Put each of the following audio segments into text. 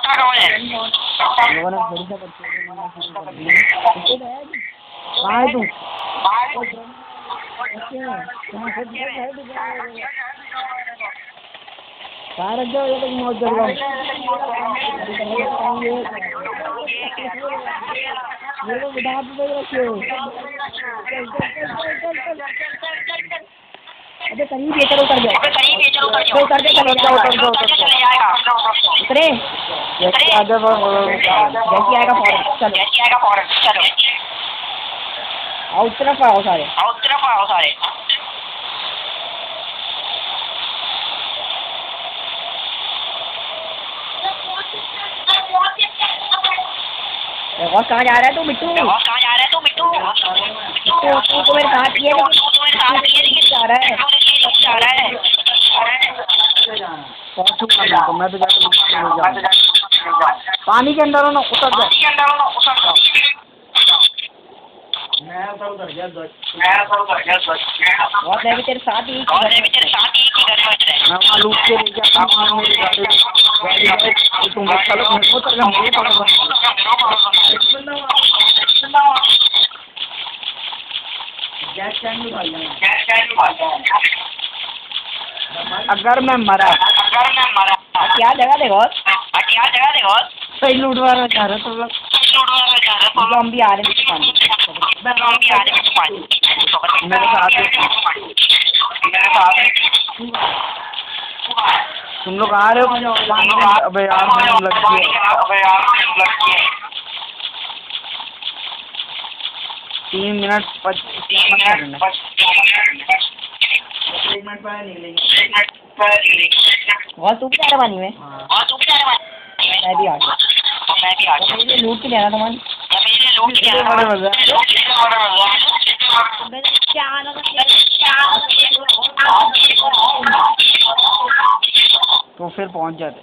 लोगों ने थोड़ी सा बच्चे कहाँ है तू? कहाँ रख जाओ ये तो मौत कर रहा हूँ मेरे को बिठा पे रखे हो। अबे करीब ये करो कर जाओ उतर दे उतरे जैसे आएगा फौरन चलो आओ तरफ आओ सारे और कहाँ जा रहा है तू बिट्टू? तू मेरे साथ ये जा रहा है तो मैं तो पानी के अंदर ना उतर जाओ। मैं उतर गया बहुत है तेरे साथ ही मैं लूट के ले जाता हूँ तुम चलो अगर मैं मरा क्या जगह देखो सही लूटवा रहा चाह रहा तुम लोग ज़ॉम्बी आ रहे हैं मेरे साथ तुम लोग आ रहे हो अबे यार लग गया 3 मिनट 1 मिनट बहुत ऊपर जा रहा पानी में मैं भी आ गया लूट के जाना तुम्हारी तो फिर पहुंच जाते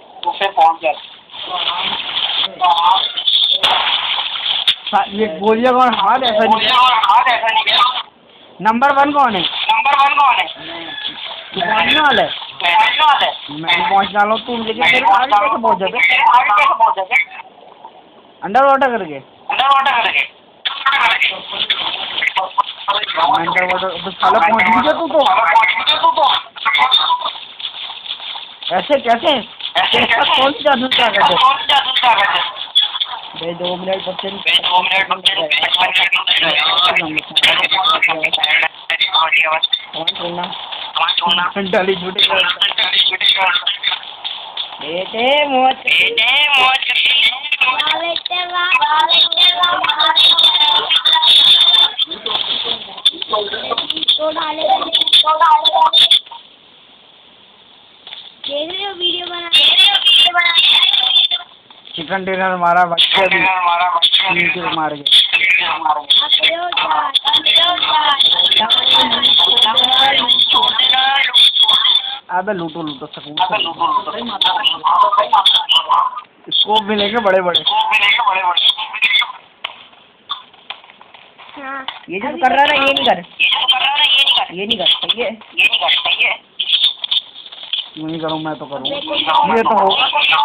ये बोलिए कौन हाथ ऐसा नहीं नंबर 1 कौन है तू पहुंचने वाला है मैं पहुंचने वाला हूँ तुम लेकिन मेरे आगे कैसे पहुंच जाते अंडर वाटर करके अंडर वाटर तो साला पहुंच भी जा तू तो ऐसे कैसे कौन सी जादू क्या करते 2 मिनट डाली झूठे बेटे मौज देख रहे हो वीडियो बना चिकन डिनर हमारा बच्चे भी नीचे मार गए अबे लूटो सकून स्कोप भी लेके बड़े ये जो कर रहा है ये नहीं कर सही है नहीं करूँ मैं तो करूँ ये तो होगा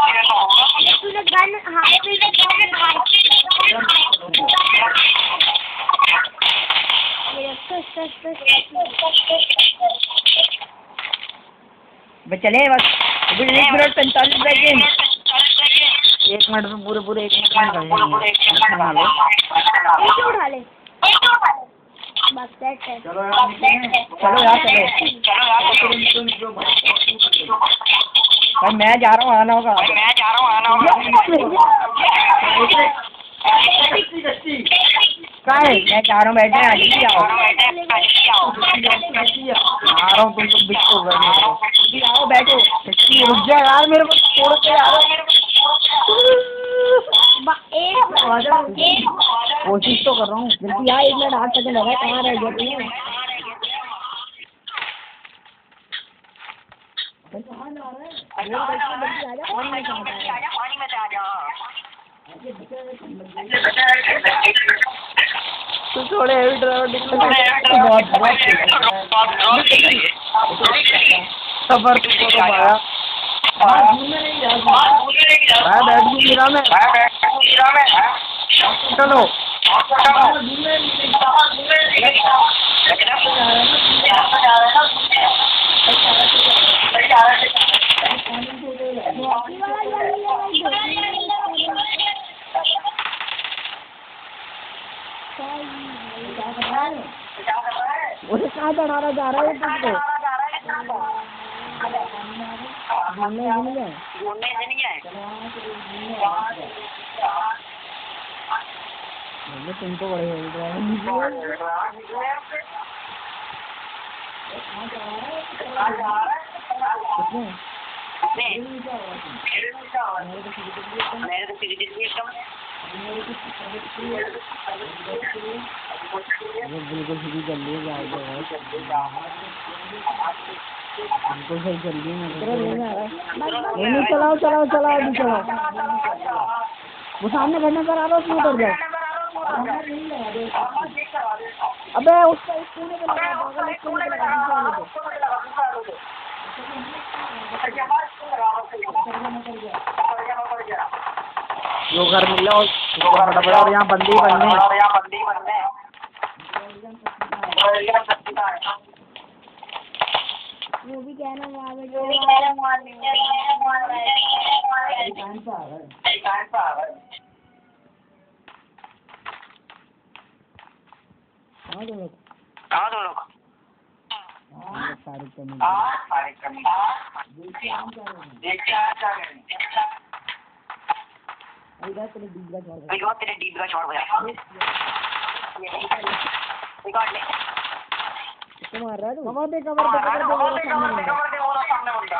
चले बस 1 मिनट 45 सेकेंड 1 मिनट में पूरे 1 मिनट उठा ले बस सेट है चलो यार भाई मैं जा रहा हूँ आना होगा क्या है मैं जा रहा हूँ बैठने आ रहा हूँ तुम तो बिट्टू आओ बैठो रुक जाओ यार मेरे को छोड़ के कोशिश तो कर रहा हूँ जल्दी यार 1 मिनट 8 सेकंड लगा कहाँ रह गया तू थोड़े हेवी ड्राइवर सफर तो आया बैठ भी गिरा मैं। चलो उसे कहाँ चढ़ा जा रहा है तुमको? तुम तो बड़े बिल्कुल सीधी चल रही है, बिल्कुल सही चल रही है। नहीं चलाओ चलाओ चलाओ अभी चलाओ। वो सामने घटना पर आ रहा उसमें उतर जाओ। अबे उसका कोने पे लगा दो, अगर कोने पे लगा दो वो घर मिल लो बड़ा और यहाँ बंदी बनने वो भी कहना कहाँ दो लोग तेरे डीप का शॉट बजा मार रहा है तू। कवर दे सामने बंदा।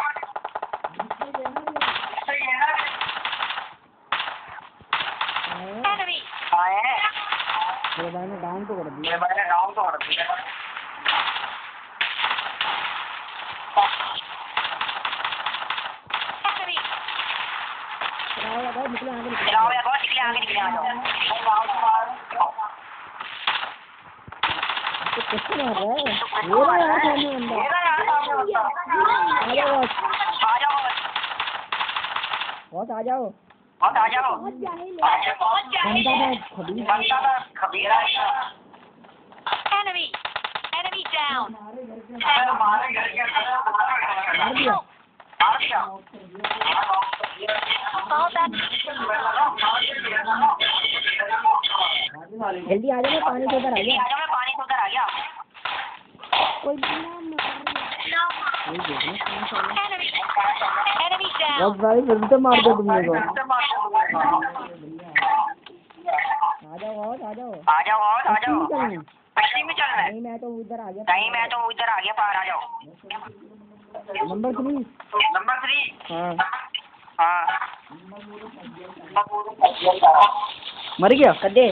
मेरे भाई ने डाउन तो कर दिया। निकले आगे आ जाओ। किसको मार रहा है? मेरा यार सामने बंदा। आ जाओ। Enemy down. जल्दी आ जाओ, पानी से उधर आ गया। कोई Enemy भाई फिर से मार दो तुमने को। आ जाओ। मछली में चलना है। नहीं मैं तो उधर आ गया पार आ जाओ। नंबर 3 हाँ मर गया कद्दे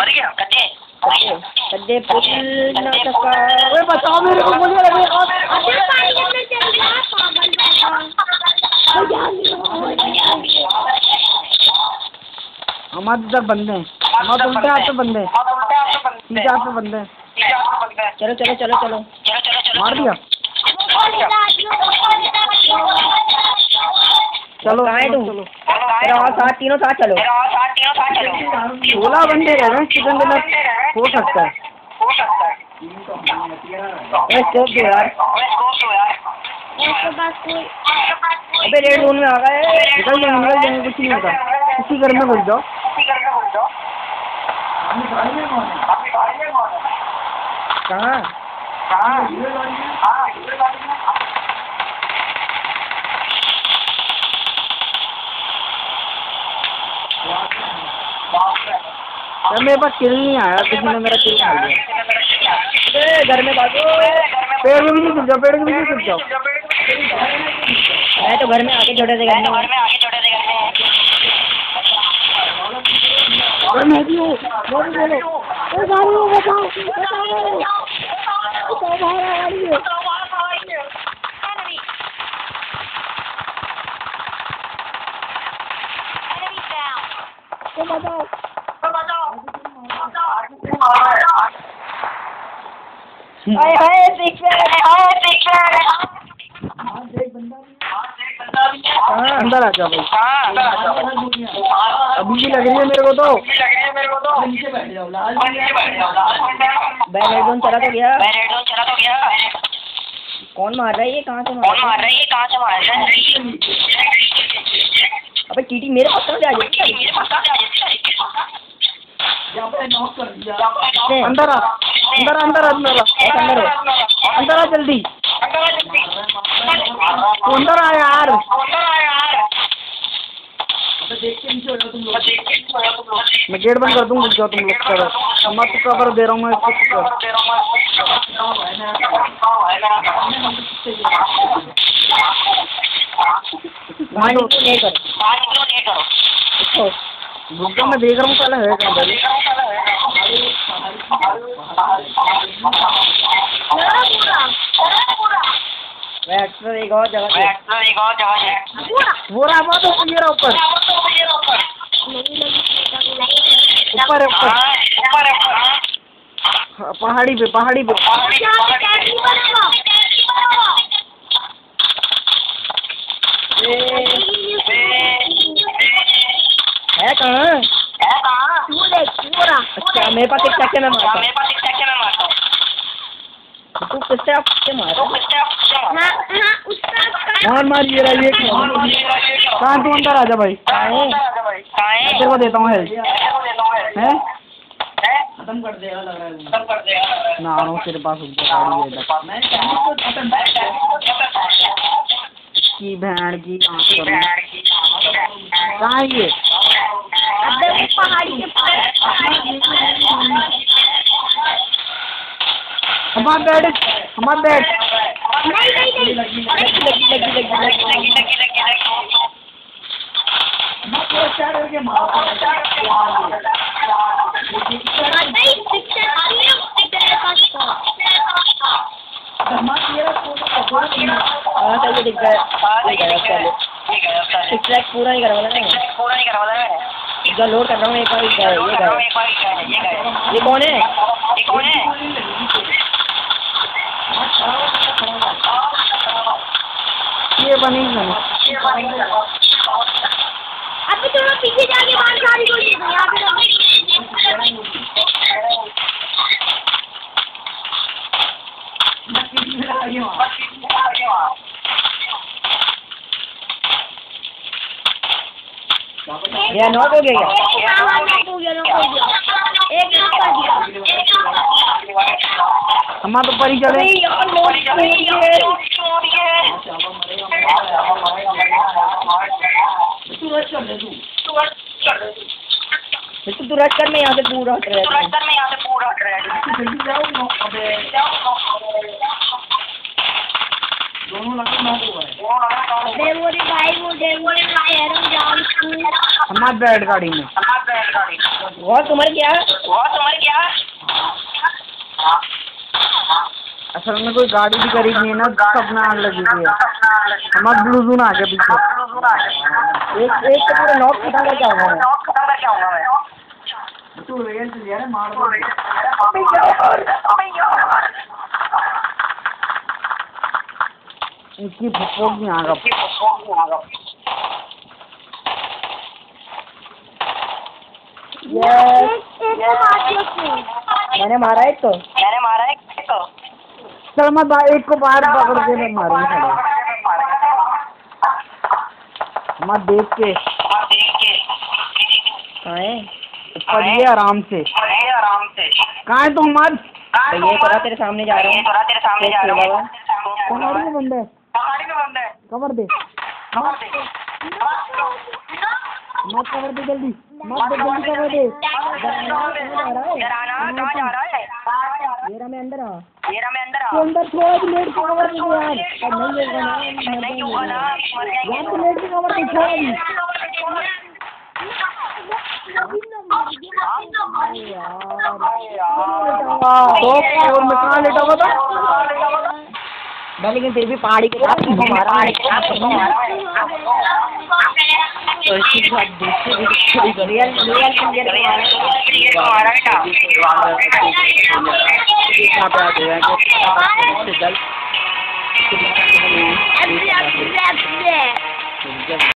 बताओ मेरे को मुझे हमारे इधर बंदे हैं, हमारे उल्टे हाथ पे बंदे हैं, सीधे हाथ पे बंदे हैं। चलो मार दिया। चलो तीनों साथ चलो। 16 बंदे रह रहे कितने मिनट हो सकता है। स्कोप दो यार। अबे रेड जोन में आ गए। निकल जाएंगे कुछ नहीं होता। इसी घर में घुस जाओ। कहाँ मेरे पास किल नहीं आया, किसी ने मेरा किल खा लिया। घर में भागो, पेड़ के पीछे छुप जाओ। मैं तो घर में आके छोटे से मैं भी हूँ। अंदर आ जा भाई। अभी भी लग रही है मेरे को तो। बैड चला तो गया। चला तो गया। कौन मार रहा है ये? कहाँ से कौन मार रहा है ये? कहाँ से मार रहा है? अबे चीटी मेरे पास कहाँ से आ जाती है? मेरे पास कहाँ से आ जाती है? अंदर आ, अंदर अंदर अंदर अंदर अंदर आ जल्दी। तू अंदर आ यार। मैं गेट बंद कर दूंगा, जाओ तुम लोग करो। मैं तो कवर दे रहा हूँ मैं इसको। नहीं करो। रुक जाओ, मैं देख रहा हूँ पहले है कहाँ पे। एक्स्ट्रा एक और जगह है। वो रहा वो तो ये रहा ऊपर ऊपर ऊपर पहाड़ी पे है कहाँ? अच्छा मेरे पास एक चक्के में मारता। तू किससे मार ये रहा ये कहाँ। तू अंदर आ जा भाई, मैं तेरे को देता हूँ हेल्प है। खत्म कर देगा लग रहा है। ना आ रहा हूँ तेरे पास की बहन की कहाँ है ये? पहाड़ी के हमारा बेड नहीं लगी। पूरा ही करवा है। इधर लोड कर रहा हूँ। ये कौन है? ये बनी अभी थोड़ा पीछे जाके बाहर सारी कोशिश ये नॉक हो गया। एक हम तो परी चले। तू रश कर, मैं यहाँ से पूरा हट रहा हमारे बैठ गाड़ी में। बहुत तुम्हारे क्या? असल में कोई गाड़ी भी करीब नहीं है ना, सब में आग लगी हुई है। हमारा ब्लूजून आ गया पीछे। एक तो पूरा नॉक खत्म करके आऊंगा मैं। इसकी फुफो की आ गया। मैंने मारा एक तो। चल मैं एक को बाहर पकड़ के मैं मारूंगा। मैं देख के ऊपर ये आराम से। कहाँ है तुम? मत ये करा तेरे सामने जा रहा हूँ। पहाड़ी में बंद है। कवर दे मत, कवर दे जल्दी, कवर दे। ये रहा मैं अंदर आ। तो अंदर थोड़ा भी लेट कवर दे यार। नहीं होगा ना यार, तो लेट कवर दे थोड़ा भी। और मैं कहाँ लेटा हुआ था? लेकिन फिर भी पहाड़ी के साथ हमारा जब